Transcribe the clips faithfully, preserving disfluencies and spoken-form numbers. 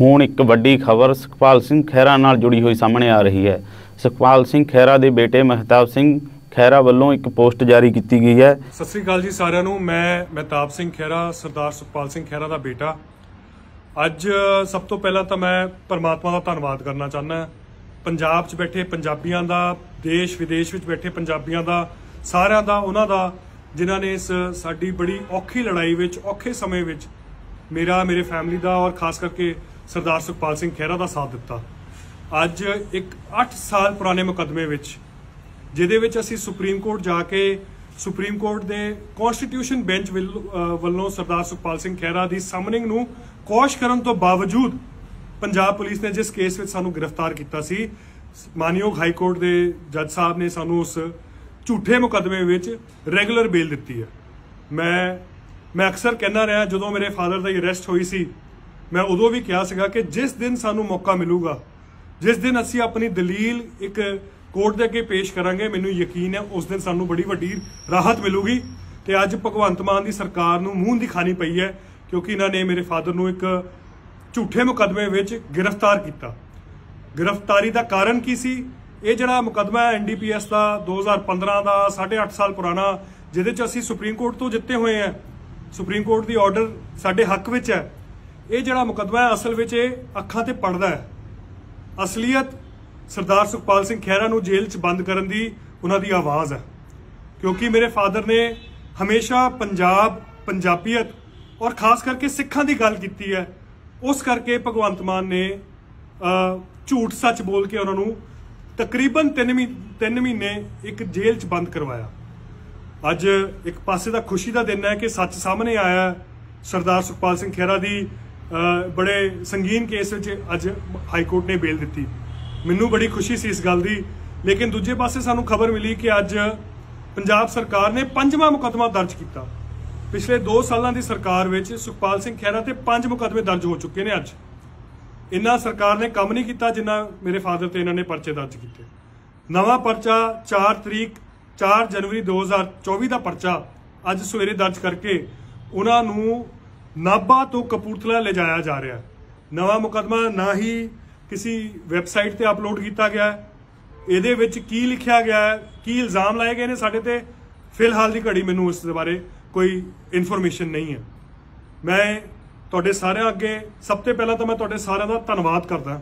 ਹੁਣ ਇੱਕ ਵੱਡੀ ਖਬਰ ਸੁਖਪਾਲ ਸਿੰਘ ਖਹਿਰਾ ਨਾਲ ਜੁੜੀ ਹੋਈ ਸਾਹਮਣੇ ਆ ਰਹੀ है। ਸੁਖਪਾਲ ਸਿੰਘ ਖਹਿਰਾ ਦੇ ਬੇਟੇ ਮਹਿਤਾਬ ਸਿੰਘ ਖਹਿਰਾ ਵੱਲੋਂ ਇੱਕ ਪੋਸਟ ਜਾਰੀ ਕੀਤੀ गई है। सत श्री अकाल जी सारिਆਂ ਨੂੰ। मैं ਮਹਿਤਾਬ ਸਿੰਘ ਖਹਿਰਾ सरदार ਸੁਖਪਾਲ ਸਿੰਘ ਖਹਿਰਾ ਦਾ ਬੇਟਾ। ਅੱਜ ਸਭ ਤੋਂ ਪਹਿਲਾਂ ਤਾਂ ਮੈਂ परमात्मा ਦਾ ਧੰਨਵਾਦ ਕਰਨਾ ਚਾਹੁੰਦਾ ਪੰਜਾਬ 'ਚ ਬੈਠੇ ਪੰਜਾਬੀਆਂ ਦਾ, ਦੇਸ਼ ਵਿਦੇਸ਼ ਵਿੱਚ ਬੈਠੇ ਪੰਜਾਬੀਆਂ ਦਾ, ਸਾਰਿਆਂ ਦਾ, ਉਹਨਾਂ ਦਾ ਜਿਨ੍ਹਾਂ ਨੇ ਇਸ ਸਾਡੀ ਬੜੀ ਔਖੀ ਲੜਾਈ ਵਿੱਚ, ਔਖੇ ਸਮੇਂ ਵਿੱਚ ਮੇਰਾ, ਮੇਰੇ ਫੈਮਿਲੀ ਦਾ और खास करके सरदार सुखपाल सिंह खैरा का साथ दिता। अज एक अठ साल पुराने मुकदमे विच जिहदे विच असीं सुप्रीम कोर्ट जाके सुप्रीम कोर्ट के कॉन्स्टिट्यूशन बेंच वल्लों सरदार सुखपाल सिंह खैरा की समनिंग नूं कोश करन तो बावजूद पंजाब पुलिस ने जिस केस विच सानूं गिरफ्तार किया सी, मानयोग हाई कोर्ट के जज साहब ने सानूं उस झूठे मुकदमे विच रेगुलर बेल दिती है। मैं मैं अक्सर कहना रहा जदों मेरे फादर की अरेस्ट हुई सी, मैं उदों भी कहा सीगा कि जिस दिन सानू मौका मिलूगा, जिस दिन असी अपनी दलील एक कोर्ट के अगे पेश करांगे, मैनू यकीन है उस दिन सानू बड़ी वड्डी राहत मिलूगी। तो अज भगवंत मान की सरकार नूं मूंह दी खानी पई है क्योंकि इन्होंने मेरे फादर नूं एक झूठे मुकदमे विच गिरफ्तार किया। गिरफ्तारी का कारण की सी? ये जिहड़ा मुकदमा है एन डी पी एस का दो हज़ार पंद्रह का साढ़े अठ साल पुराना, जिहदे च असी सुप्रीम कोर्ट तो जिते हुए हैं, सुप्रीम कोर्ट की ऑर्डर साडे हक विच है। ये जिहड़ा मुकदमा है असल विच अखां ते पड़दा है। असलीयत सरदार सुखपाल सिंह खैरा नूं जेल च बंद करन दी उन्हां दी आवाज़ है क्योंकि मेरे फादर ने हमेशा पंजाब, पंजाबीयत और खास करके सिखां दी गल कीती है। उस करके भगवंत मान ने झूठ सच बोल के उन्होंने तकरीबन तीन महीने तीन महीने एक जेल च बंद करवाया। अज एक पासे दा खुशी का दिन है कि सच सामने आया। सरदार सुखपाल सिंह खैरा की बड़े संगीन केस विच अज हाई कोर्ट ने बेल दी। मैनू बड़ी खुशी सी इस गल की, लेकिन दूजे पासे सानू खबर मिली कि अज पंजाब सरकार ने पंजवां मुकदमा दर्ज किया। पिछले दो सालों की सरकार विच सुखपाल सिंह खैरा ते पंज मुकदमे दर्ज हो चुके हैं। अज इन्ना सरकार ने काम नहीं किया जिन्ना मेरे फादर ते इन्होंने परचे दर्ज किए। नवा परचा चार तरीक चार जनवरी दो हज़ार चौबी का परचा अज सवेरे दर्ज करके उन्होंने नाभा तो कपूरथला ले जाया जा रहा है। नवा मुकदमा ना ही किसी वैबसाइट पर अपलोड किया गया है। ये विच की लिखा गया है, की इल्जाम लाए गए हैं साडे ते, फिलहाल की घड़ी मैनू इस बारे कोई इन्फॉर्मेशन नहीं है। मैं तुहाडे सारे अगे सब तो पहला तो मैं तुहाडे सारिਆਂ ਦਾ ਧੰਨਵਾਦ करदा।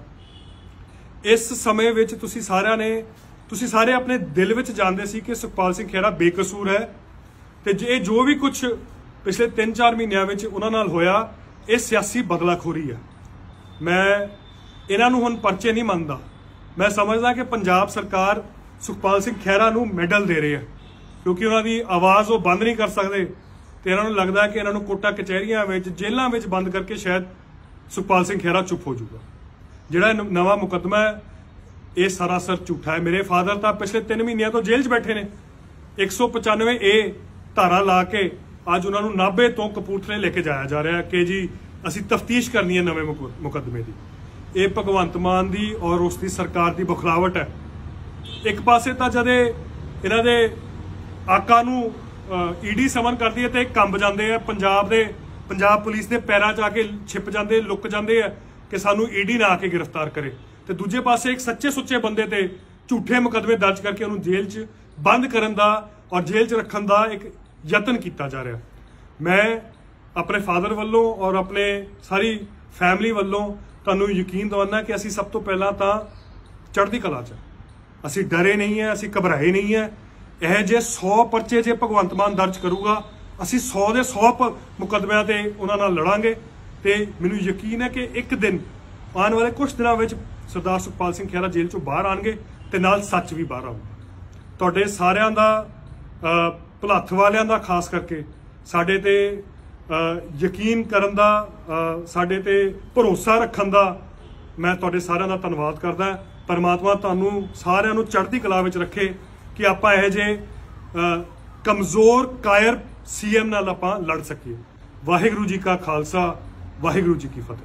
इस समय विच तुसीं सारिਆਂ ने तुसीं सारे अपने दिल विच जाणदे सी कि सुखपाल सिंह खैरा बेकसूर है ते जे जो भी कुछ पिछले तीन चार महीनों में उन्होंने नाल होया ये सियासी बदलाखोरी है। मैं इन्हां नूं हुण परचे नहीं मनदा। मैं समझदा कि पंजाब सरकार सुखपाल सिंह खैरा नूं मैडल दे रही है क्योंकि उन्होंने आवाज़ वो बंद नहीं कर सकते। तो इन्होंने लगता है कि इन्होंने कोटा कचहरियां में, जेलों में बंद करके शायद सुखपाल सिंह खैरा चुप हो जाऊगा। जिहड़ा नवा मुकदमा है ये सरासर झूठा है। मेरे फादर तो पिछले तीन महीनों तो जेल च बैठे ने। एक सौ पचानवे ए धारा ला के अज उन्होंने नाभे तो कपूरथले लेके जाया जा रहा है कि जी असी तफ्तीश करनी है नवे मुकदमे की। ये भगवंत मान की और उसकी सरकार की बखलावट है। एक पासे तो जदे इन्हां दे आका नूं ईडी समन करती है तो कंब जाते हैं, पंजाब दे पंजाब पुलिस के पैरों च आके छिप जाते, लुक जाते हैं कि सानू ईडी ना आके गिरफ्तार करे। तो दूजे पासे एक सच्चे सुच्चे बंदे ते झूठे मुकदमे दर्ज करके उन्होंने जेल च बंद करन दा और जेल च रखन दा एक यतन किया जा रहा। मैं अपने फादर वालों और अपने सारी फैमिली वालों तुहानू यकीन दवाना कि असी सब तो पहला तो चढ़ती कला च, असी डरे नहीं है, असी घबराए नहीं है। यह जे सौ परचे जे भगवंत मान दर्ज करूगा, असी सौ दे सौ मुकदमियां ते उन्हां नाल लड़ांगे। तो मैनू यकीन है कि एक दिन आने वाले कुछ दिनों में सरदार सुखपाल सिंह खैरा जेल चों बाहर आएंगे तो नाल सच भी बाहर आऊगा। तुहाडे सारिਆਂ ਦਾ भुलत्थ वालियां दा खास करके साडे ते यकीन करन दा, साडे ते भरोसा रखन दा मैं तुहाडे सारिਆਂ ਦਾ धन्नवाद करदा। परमात्मा तुहानू सारिਆਂ ਨੂੰ चढ़ती कला विच रखे कि आपां इहो जिहे कमज़ोर कायर सी एम नाल आपां लड़ सकीए। वाहिगुरू जी का खालसा, वाहिगुरू जी की फतेह।